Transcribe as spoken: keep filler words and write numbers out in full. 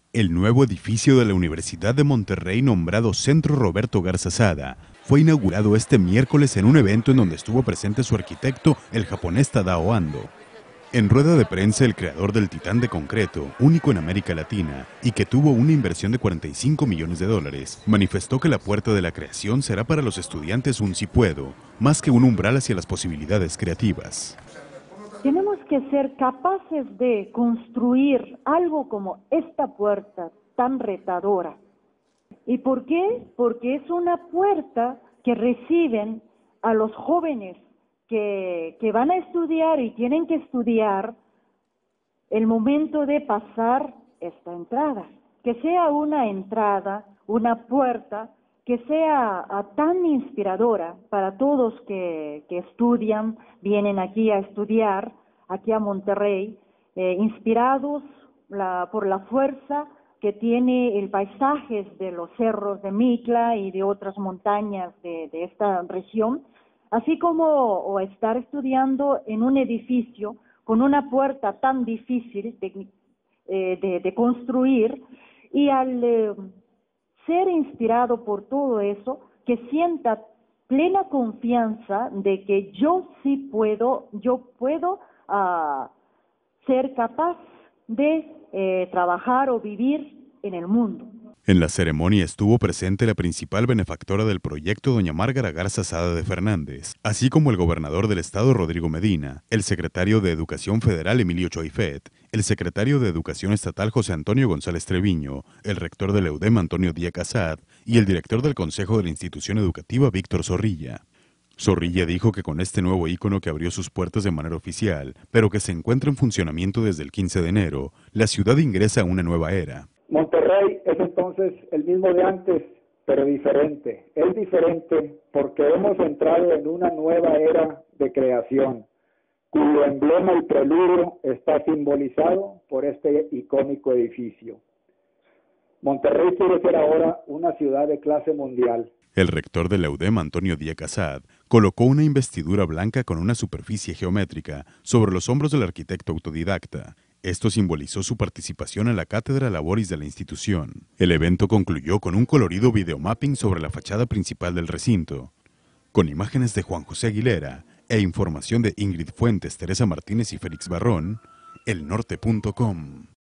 El nuevo edificio de la Universidad de Monterrey, nombrado Centro Roberto Garza Sada, fue inaugurado este miércoles en un evento en donde estuvo presente su arquitecto, el japonés Tadao Ando. En rueda de prensa, el creador del Titán de concreto, único en América Latina, y que tuvo una inversión de cuarenta y cinco millones de dólares, manifestó que la puerta de la creación será para los estudiantes un si puedo, más que un umbral hacia las posibilidades creativas. Tenemos que ser capaces de construir algo como esta puerta tan retadora. ¿Y por qué? Porque es una puerta que reciben a los jóvenes que, que van a estudiar y tienen que estudiar el momento de pasar esta entrada. Que sea una entrada, una puerta que sea uh, tan inspiradora para todos que, que estudian, vienen aquí a estudiar, aquí a Monterrey, eh, inspirados la, por la fuerza que tiene el paisaje de los cerros de Mitla y de otras montañas de, de esta región, así como o estar estudiando en un edificio con una puerta tan difícil de, eh, de, de construir, y al eh, ser inspirado por todo eso, que sienta plena confianza de que yo sí puedo, yo puedo uh, ser capaz de eh, trabajar o vivir en el mundo. En la ceremonia estuvo presente la principal benefactora del proyecto, doña Márgara Garza Sada de Fernández, así como el gobernador del estado, Rodrigo Medina, el secretario de Educación Federal, Emilio Choifet, el secretario de Educación Estatal, José Antonio González Treviño, el rector de la U D E M, Antonio Díaz Casad, y el director del Consejo de la Institución Educativa, Víctor Zorrilla. Zorrilla dijo que con este nuevo ícono que abrió sus puertas de manera oficial, pero que se encuentra en funcionamiento desde el quince de enero, la ciudad ingresa a una nueva era. Monterrey es entonces el mismo de antes, pero diferente. Es diferente porque hemos entrado en una nueva era de creación, cuyo emblema y preludio está simbolizado por este icónico edificio. Monterrey quiere ser ahora una ciudad de clase mundial. El rector de la U D E M, Antonio Díaz Casad, colocó una investidura blanca con una superficie geométrica sobre los hombros del arquitecto autodidacta. Esto simbolizó su participación en la cátedra laboris de la institución. El evento concluyó con un colorido videomapping sobre la fachada principal del recinto, con imágenes de Juan José Aguilera e información de Ingrid Fuentes, Teresa Martínez y Félix Barrón, el norte punto com.